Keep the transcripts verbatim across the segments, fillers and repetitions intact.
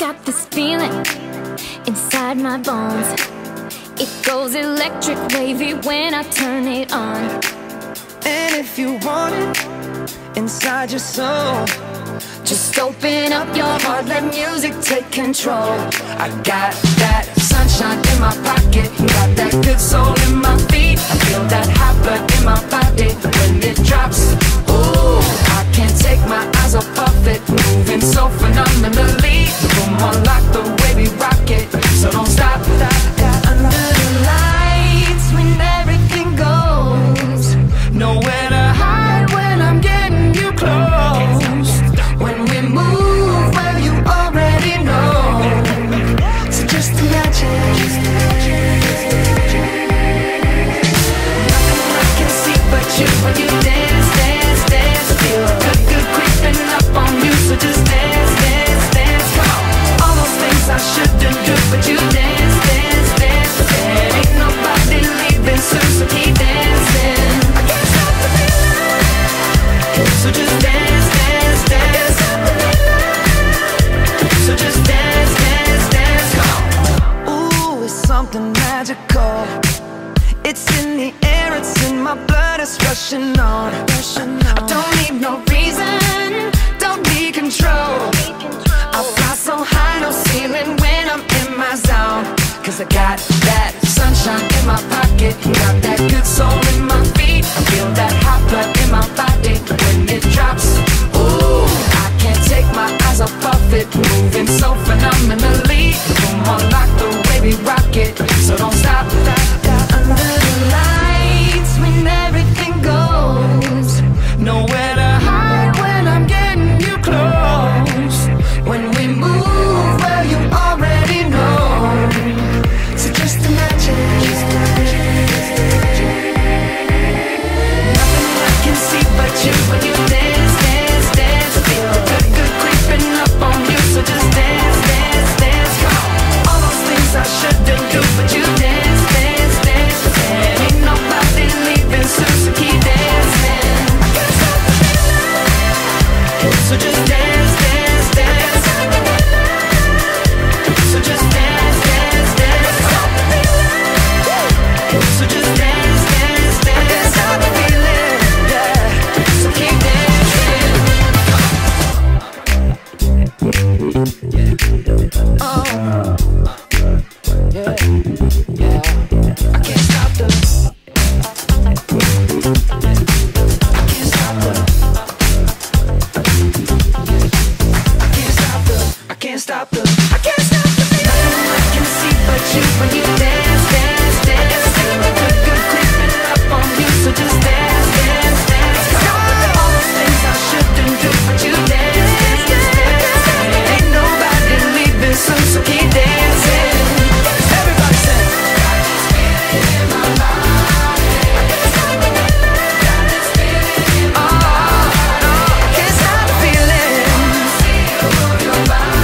got this feeling inside my bones. It goes electric wavy when I turn it on. And if you want it inside your soul, just open up your heart, let music take control. I got that sunshine in my pocket, got that good soul in my feet. I feel that hot blood in my body when it drops. Ooh, I can't take my eyes off of it, moving so phenomenally. The room on lock, the way we rock it, so don't stop. Under the lights when everything goes, nowhere to hide when I'm getting you close. When we move, well you already know, so just imagine. Nothing I can see but you when you dance, dance, dance. Feel good, good creeping up on you, so just dance, dance, dance. Come on. All those things I shouldn't do, but you dance, dance, dance. There ain't nobody leaving soon, so keep dancing. I can't stop the feeling, so just dance, dance, dance. So just dance, dance, dance. Come on. Ooh, it's something magical. It's in the air, it's in my blood, it's rushing on. I don't need no reason, don't need control. I fly so high, no ceiling when I'm in my zone. Cause I got that sunshine in my pocket, got that good soul in my feet. I feel that hot blood in my body when it drops. Ooh, I can't take my eyes off of it, moving so phenomenally. The room on lock, the way we rock it, so don't stop. Under the lights when everything goes, nowhere to hide when I'm getting you close. When we move, well you already know, so just imagine. Nothing I can see but you when you dance, dance, dance. Feel good, good creeping up on you, so just dance, dance, dance. Come on. All those things I shouldn't do, but you dance, dance, dance. There ain't nobody leaving soon, so keep dancing. I can't stop the feeling, so just dance, dance, dance. So just dance, dance, dance. So just dance, dance, dance. I can't stop the feeling, yeah. So keep dancing. Oh, yeah, yeah. I can't stop the. I can't stop the. I can't stop the. I can't stop the feeling. Nothing I can see but you when you dance, dance, dance. Feel good, good creeping up on you, so just dance, dance, dance. All those things I shouldn't do, but you dance, dance, dance. Ain't nobody leaving soon, so keep dancing. Everybody sing. Got this feeling in my body. I can't stop the feeling. Got this feeling in my body. Oh, no, I can't stop the feeling. Move your body.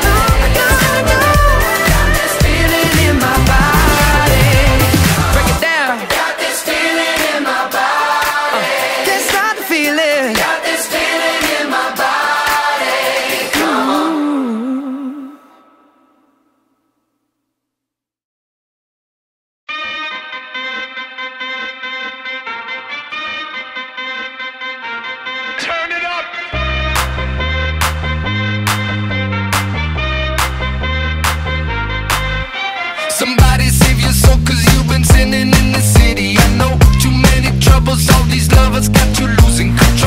Somebody save your soul, cause you've been sinning in the city. I know too many troubles, all these lovers got you losing control.